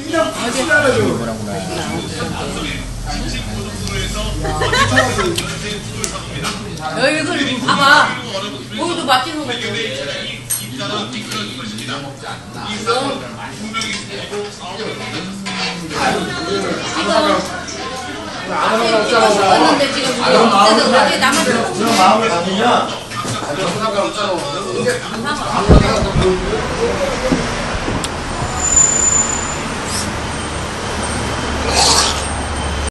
이걸 봐봐. 거기도 맛있는 거 있어. 왔는데 지금 어디 남은 그런 마음을 가지냐?